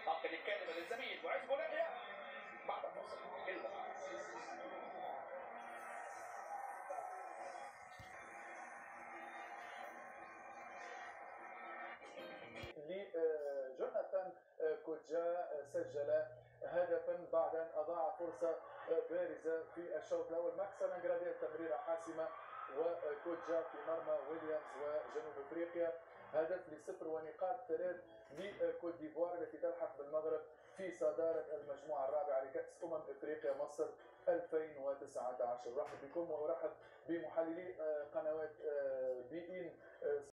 أنقل الكلمة للزميل معز بوليفيا بعد الفاصل. جوناثان كوجا سجل هدفا بعد ان اضاع فرصه بارزه في الشوط الاول. ماكس لانغرادي تمريره حاسمه وكوجا في مرمى ويليامز وجنوب افريقيا. هدف لصفر ونقاط 3 لكوت ديفوار التي تلحق بالمغرب في صداره المجموعه الرابعه لكاس افريقيا مصر 2019. ارحب بكم وارحب بمحللي قنوات بي ان